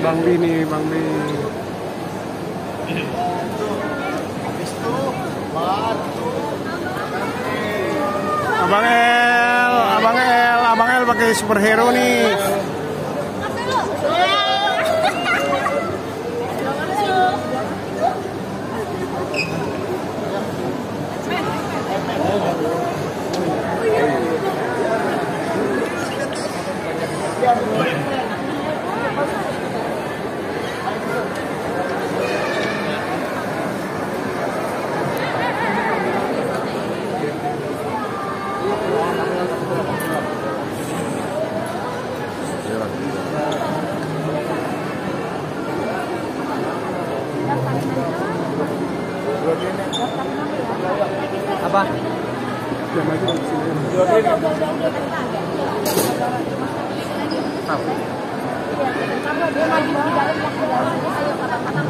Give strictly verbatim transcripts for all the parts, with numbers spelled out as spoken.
Bang B nih, Bang B. Abang El, Abang El, Abang El pakai superhero nih. Apa? Jam aja di sini. Tahu. Dia maju di dalam yang di dalam. Ayo kata-kata.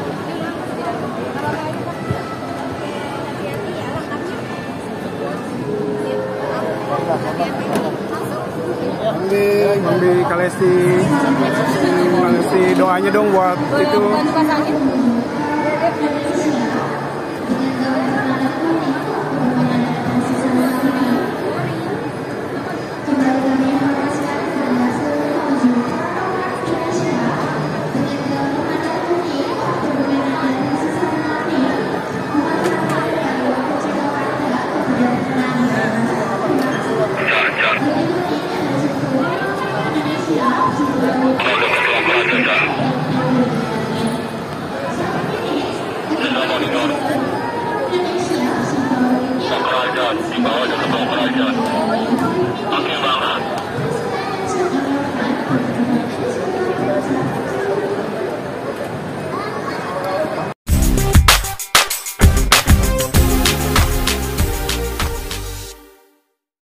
Mandi, Mandi Kalesti, Kalesti doanya dong buat itu.